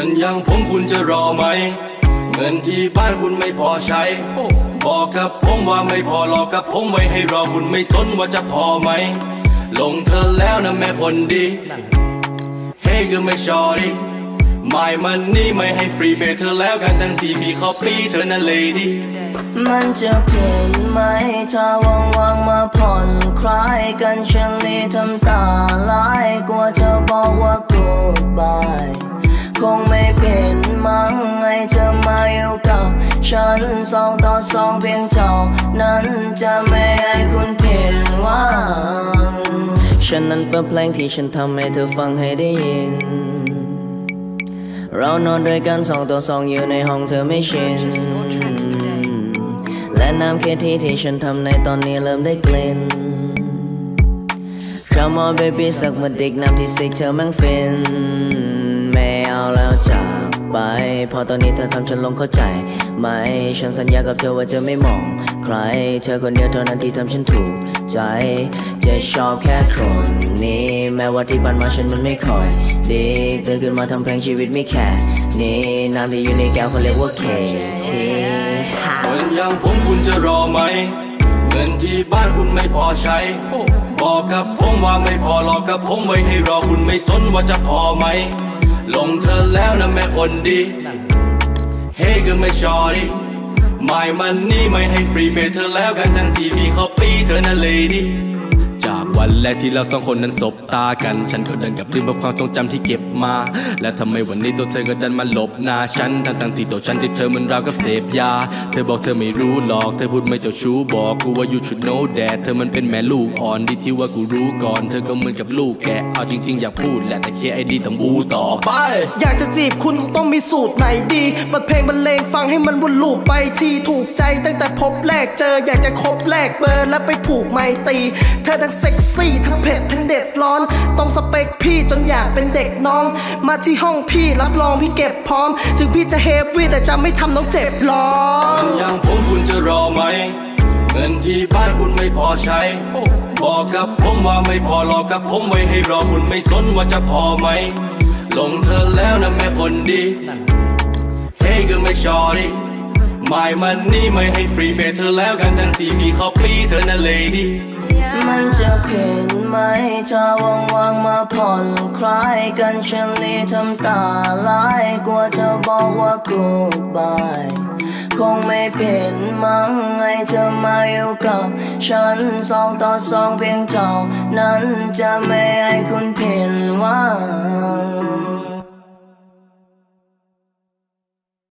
คนอย่างผมคุณจะรอไหมเงินที่บ้านคุณไม่พอใช้บอกกับผมว่าไม่พอหลอกกับผมไว้ให้รอคุณไม่สนว่าจะพอไหมลงเธอแล้วนะแม่คนดีเฮ้ยก็ไม่ชอดิไม่มันนี่ไม่ให้ฟรีเบเธอแล้วกันทั้งที่พี่ขอปีเธอนะเลดี้มันจะเปลี่ยนไหมถ้าว่างๆมาผ่อนคลายกันฉันเลยทำตาลายกลัวจะบอกว่า goodbye คงไม่เปลี่ยนมั้งให้เธอมาอยู่กับฉัน2 ต่อ 2เพียงเท่านั้นจะไม่ให้คุณผิดหวังฉันนั้นเปิดเพลงที่ฉันทำให้เธอฟังให้ได้ยินเรานอนด้วยกัน2 ต่อ 2อยู่ในห้องเธอไม่ชินและน้ำเคที่ฉันทำในตอนนี้เริ่มได้กลิ่น Come on baby สักมาดิกน้ำที่ซิกเธอแม่งฟินไม่เอาแล้วจากไปพอตอนนี้เธอทำฉันลงเข้าใจไหมฉันสัญญากับเธอว่าจะไม่มองใครเธอคนเดียวเท่านั้นที่ทำฉันถูกใจจะชอบแค่คนนี้แม้ว่าที่ผ่านมาฉันมันไม่ค่อยดีตื่นขึ้นมาทำเพลงชีวิตไม่แค่นี้น้ำที่อยู่ในแก้วเขาเรียกว่าเคทีคนอย่างผมคุณจะรอไหมเงินที่บ้านคุณไม่พอใช้บอกกับผมว่าไม่พอหลอกกับผมไว้ให้รอคุณไม่สนว่าจะพอไหมลงเธอแล้วนะแม่คนดีเฮ้ยก็ไม่ชอดิไม่มันนี่ไม่ให้ฟรีเบเธอแล้วกันทั้งที่พี่ขอปีเธอนะเลดี้จากวันแรกที่เรา2 คนนั้นสบตากันฉันก็เดินกับลืมความทรงจำที่เก็บมาและทำไมวันนี้ตัวเธอก็ดันมาหลบหน้าฉันทั้งที่ตัวฉันที่เธอเหมือนราวกับเสพยาเธอบอกเธอไม่รู้หรอกเธอพูดไม่เจ้าชู้บอกกูว่า you should know that เธอมันเป็นแม่ลูกอ่อนดีที่ว่ากูรู้ก่อนเธอก็เหมือนกับลูกแกเอาจริงๆอยากพูดแหละแต่แค่ไอ้ดีต้องบูต่อไปอยากจะจีบคุณคงต้องมีสูตรไหนดีเปิดเพลงบรรเลงฟังให้มันวนลูปไปทีถูกใจตั้งแต่พบแรกเจออยากจะคบแลกเบอร์และไปผูกไมตรีเธอทั้งเซ็กซี่ทั้งเผ็ดทั้งเด็ดร้อนต้องสเปคพี่จนอยากเป็นเด็กน้องมาที่ห้องพี่รับรองพี่เก็บพร้อมถึงพี่จะเฮฟวี่แต่จะไม่ทำน้องเจ็บร้อนอย่างผมคุณจะรอไหมเงินที่บ้านคุณไม่พอใช้บอกกับผมว่าไม่พอหลอกกับผมไว้ให้รอคุณไม่สนว่าจะพอไหมลงเธอแล้วนะแม่คนดีเฮ้ยก็ไม่ชอดิไม่มันนี่ไม่ให้ฟรีเบเธอแล้วกันทั้งที่พี่ขอปีเธอนะเลดี้มันจะเปลี่ยนไหมถ้าว่างๆมาผ่อนคลายกันฉันเลยทำตาลายกลัวจะบอกว่า goodbye คงไม่เปลี่ยนมั้งให้เธอมาอยู่กับฉัน2 ต่อ 2เพียงเท่านั้นจะไม่ให้คุณผิดหวัง